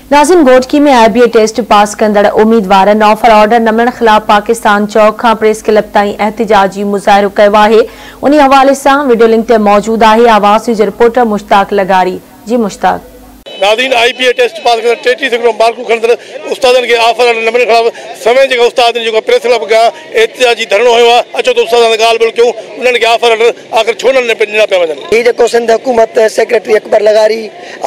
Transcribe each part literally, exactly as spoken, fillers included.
नाज़िम घोटकी में आई बी ए test pass कंदड़ उम्मीदवार नौफर ऑर्डर न मिलण खिलाफ पाकिस्तान चौक खां प्रेस क्लब ताईं एहतिजाजी मुज़ाहिरो कयो आहे। उन हवाले सां वीडियो लिंक ते मौजूद आहे आवाज़ न्यूज़ रिपोर्टर मुश्ताक लगारी। जी मुश्ताक। नाज़रीन, आई बी ए टेस्ट पास कर टेटी सैकड़ों मार्कू खणंदड़ उस्तादनि खे ऑफर न मिलण खिलाफ समय जेका उस्तादनि जेको प्रेस क्लब खां एहतिजाजी धरणो हुयो आहे, अचो त उस्तादनि सां ॻाल्हि ॿोल कयूं, उन्हनि खे ऑफर आख़िर छो न ॾिना पिया वञनि। हीउ जेको सिंध हुकूमत सेक्रेटरी अकबर लगारी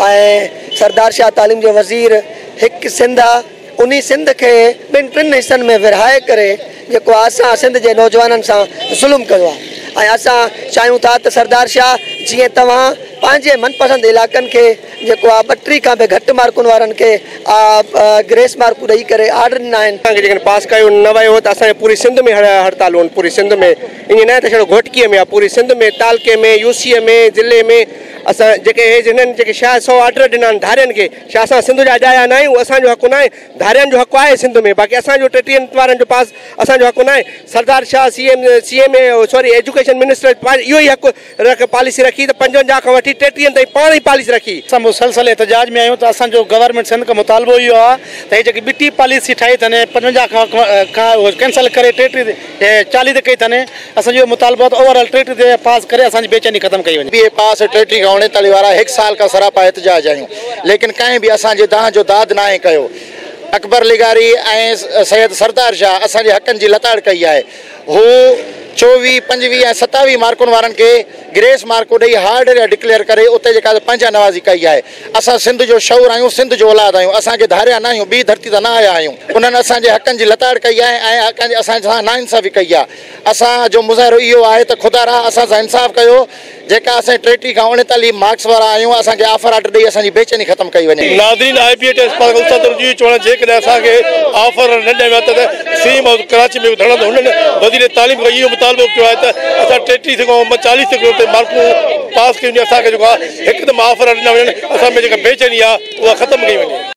ऐं सरदार शाह तालीम जो वज़ीर हिकु सिंध आहे, उन सिंध खे ॿिनि टिनि हिसनि में विरहाए करे जेको असां सिंध जे नौजवाननि सां ज़ुल्म कयो आहे। ऐं असां चाहियूं था त सरदार शाह जीअं तव्हां पंहिंजे मनपसंद इलाइक़नि खे जेको आहे ॿटीह खां बि घटि मार्कुनि वारनि खे ग्रेस मार्कूं ॾेई करे आर्डर ॾिना आहिनि। असांखे जेकॾहिं पास कयो न वियो त असांजे पूरी सिंध में हड़तालूं आहिनि, पूरी सिंध में, ईअं न त छड़ो घोटकीअ में आहे, पूरी सिंध में, तालके में, यूसीअ में, ज़िले में। असां जेके हिननि जेके शाह सौ ऑर्डर ॾिना आहिनि धारियनि खे, छा असां सिंध जा अॼाया न आहियूं? असांजो हक़ु न आहे, धारियनि जो हक़ु आहे सिंध में, बाक़ी असांजो टेटीह वारनि जो पास असांजो हक़ु न आहे। Sardar Shah C M C M A sorry education minister इहो ई हक़ु रख पॉलिसी रखी त पंजवंजाह खां वठी टेटीह ताईं पाण ई पॉलिसी रखी। असां मुसलसल एहतजाज में आहियूं त असांजो गवर्नमेंट सिंध खां मुतालबो इहो आहे त हीअ जेकी ॿीटी पॉलिसी ठाही अथनि पंजवंजाह खां कैंसल करे टेटीह चालीह ते कई अथनि, असांजो मुतालबो आहे त ओवरऑल टेटीह ते पास करे असांजी बेचैनी ख़तमु कई वञे। बी ए पास टेटीह खां उणेतालीह वारा हिकु साल खां सरापा एहतजाज आहियूं, लेकिन कंहिं बि असांजे दाह जो दाद न आहे कयो। अकबर लिगारी ऐं सैयद सरदार शाह असांजे हक़नि जी लताड़ कई आहे। हू चोवीह पंजवीह ऐं सतावीह मार्कुनि वारनि खे ग्रेस मार्कूं ॾेई हार्ड डिक्लेयर करे उते जेका पंहिंजा नवाज़ी कई आहे। असां सिंध जो शौर आहियूं, सिंध जो औलाद आहियूं, असांखे धारिया न आहियूं, ॿी धरती त न आया आहियूं। उन्हनि असांजे हक़नि जी लताड़ कई आहे ऐं हक़नि असांजे सां नाइंसाफ़ी कई आहे। असांजो मुज़ाहिरो इहो आहे त ख़ुदा रा असां सां इंसाफ़ कयो, जेका असां टेटीह खां उणेतालीह मार्क्स वारा आहियूं, असांखे ऑफर ऑर्डर ॾेई असांजी बेचैनी ख़तमु कई वञे। नाज़रीन, आई बी ए टेस्ट पास उस्ताद जी चवण जेकॾहिं असांखे ऑफर न ॾिया विया त सीम हाउस कराची में धरणो, हुननि वज़ीर तालीम खां इहो मुतालबो कयो आहे त असां टेटीह सैकड़ो चालीह सैकड़ो ते मार्कूं पास कयूं, असांखे जेको आहे हिकदमि ऑफर ॾिना वञनि, असां में जेका बेचैनी आहे उहा ख़तमु कई वञे।